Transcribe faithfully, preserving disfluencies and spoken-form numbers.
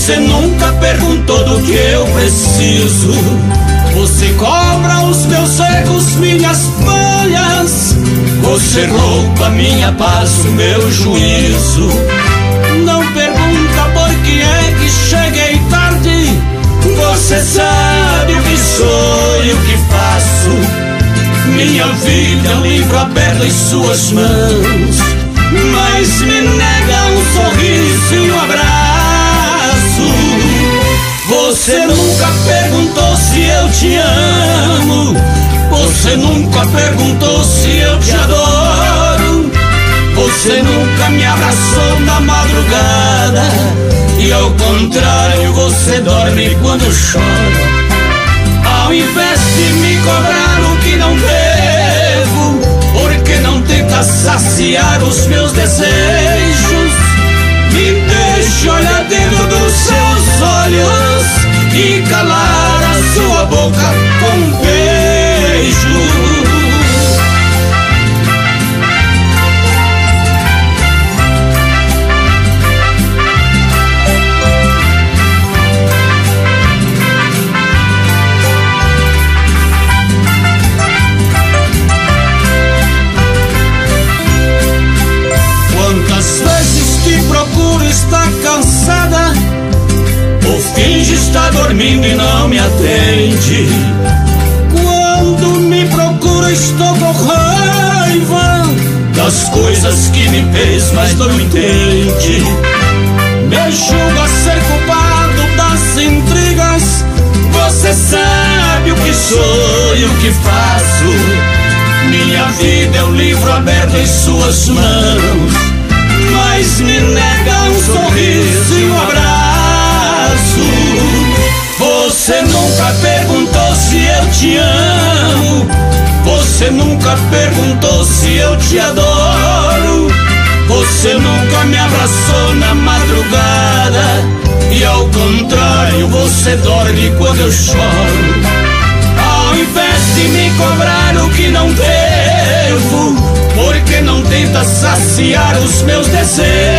Você nunca perguntou do que eu preciso. Você cobra os meus erros, minhas falhas. Você rouba minha paz, o meu juízo. Não pergunta por que é que cheguei tarde. Você sabe o que sou e o que faço. Minha vida é um livro aberto em suas mãos, mas me nega um sorriso e um abraço. Você nunca perguntou se eu te amo. Você nunca perguntou se eu te adoro. Você nunca me abraçou na madrugada. E ao contrário, você dorme quando eu choro. Ao invés de me cobrar o que não devo, porque não tenta saciar os meus desejos, me deixe olhar dentro dos seus olhos e calar a sua boca com um beijo. Quantas vezes te procuro, está cansada, ou finge estar dormindo e não me atende. Quando me procura, estou com raiva das coisas que me fez, mas não entende. Me julga ser culpado das intrigas. Você sabe o que sou e o que faço. Minha vida é um livro aberto em suas mãos, mas me nega um sorriso e um abraço. Você nunca perguntou se eu te amo. Você nunca perguntou se eu te adoro. Você nunca me abraçou na madrugada. E ao contrário, você dorme quando eu choro. Ao invés de me cobrar o que não devo, porque não tenta saciar os meus desejos,